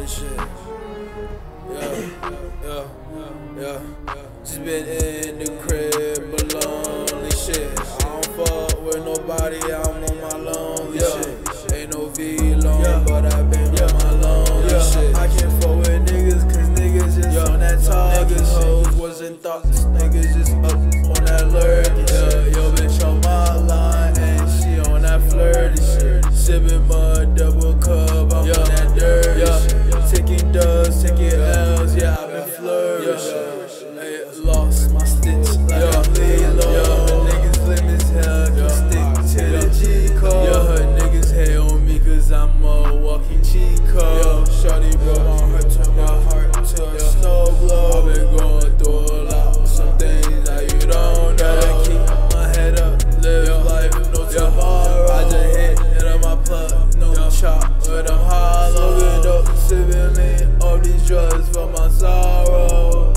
and shit. Yeah. Just been in the crib, but lonely shit. I don't fuck with nobody, I'm on my lonely shit. Ain't no V long, but I been on my lonely shit. I can't fuck with niggas, cause niggas just on that talk. Niggas hoes wasn't thoughts, niggas just up on that lurking shit. Yo, bitch on my line, and she on that flirty shit. Sippin' mud, double cup, I'm on that dirty shit. Taking dubs, taking L's, yeah, I been flourishing. Hey, lost my stitch like I'm Lilo. Niggas lame as hell, can stick to the G code. Niggas hate on me cause I'm a walking cheat code. Shawty broke my heart, turned my heart to a snow globe. I've been going through a lot, some things that you don't know. Gotta keep my head up, live life, no tomorrow. I just hit on my plug, no chop, but I'm hollow. Smoking dope, sipping lean, all these drugs for my sorrow.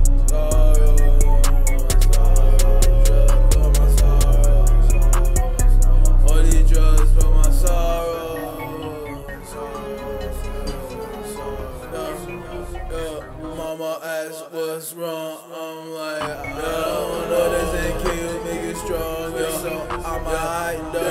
Mama asked what's wrong, I'm like, I don't know, this ain't kill, make it stronger, so I'ma hide